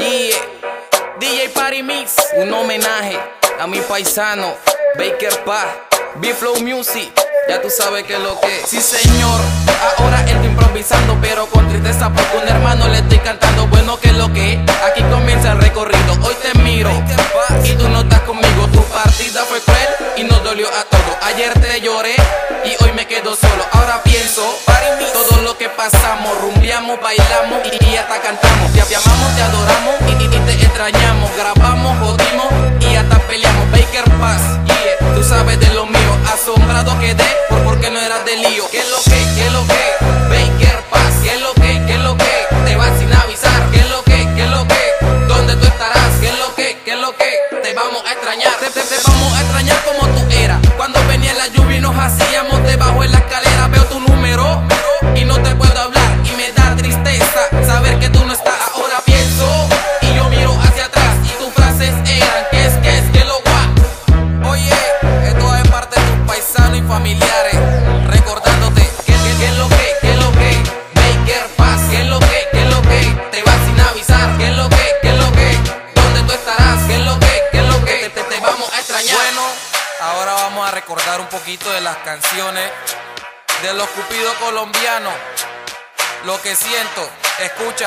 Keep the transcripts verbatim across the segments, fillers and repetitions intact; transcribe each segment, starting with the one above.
Yeah, D J Party Mix, un homenaje a mi paisano Baker Paz, B-Flow Music. Ya tú sabes que es lo que es. Sí señor, ahora estoy improvisando, pero con tristeza porque un hermano le estoy cantando. Bueno, que es lo que es, aquí comienza el recorrido. Hoy te miro y tú no estás conmigo. Tu partida fue cruel y nos dolió a todos. Ayer te lloré y hoy me quedo solo. Ahora pienso todo lo que pasamos, rumbeamos, bailamos y hasta cantamos. Te amamos, te adoramos y, y te extrañamos. Grabamos, jodimos y hasta peleamos. Baker Paz, yeah, tú sabes de lo mío. Asombrado quedé por porque no eras de lío. ¿Qué es lo que? ¿Qué es lo que? Baker Paz, ¿qué es lo que? ¿Qué es lo que? Te vas sin avisar. ¿Qué es lo que? ¿Qué es lo que? ¿Dónde tú estarás? ¿Qué es lo que? ¿Qué es lo que? Te vamos a extrañar. Te, te, te vamos a extrañar como tú eras. Cuando venía la lluvia y nos hacíamos debajo en la escalera. Veo tu número y no te puedo hablar y me da tristeza saber que tú no estás. Ahora pienso y yo miro hacia atrás y tus frases eran que es, que es, que lo guau. Oye, esto es parte de tus paisanos y familiares, recordándote que, que, que es lo que, que es lo que, Baker Paz, que es lo que, que es lo que, te vas sin avisar, que es lo que, que es lo que, dónde tú estarás, que es lo que, que es lo que, te, te, te vamos a extrañar. Bueno, ahora vamos a recordar un poquito de las canciones de los cupidos colombianos. Lo que siento, escucha.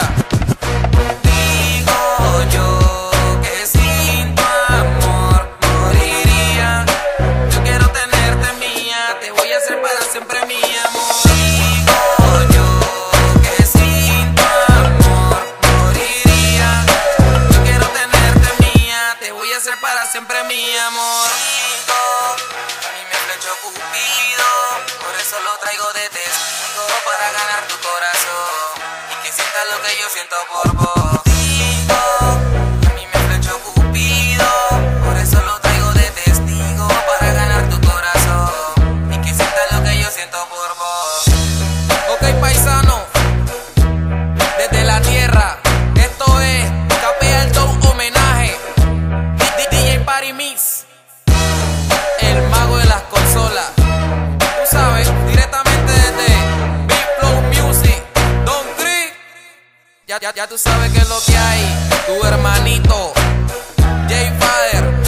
Digo yo que sin tu amor moriría. Yo quiero tenerte mía, te voy a hacer para siempre mi amor. Digo yo que sin tu amor moriría. Yo quiero tenerte mía, te voy a hacer para siempre mi amor. Digo, a mí me flechó Cupido, por eso lo traigo de testigo, para ganar tu corazón y que sientas lo que yo siento por vos. Digo, a mí me flechó Cupido, por eso lo traigo de testigo, para ganar tu corazón y que sientas lo que yo siento por vos. Ok, paisano, desde la tierra, esto es Capea el Don homenaje, D J Party Mix, el mago de las consolas. Tú sabes, directamente desde B-Flow Music, Don Chris. Ya, ya, ya tú sabes que es lo que hay. Tu hermanito, J Father.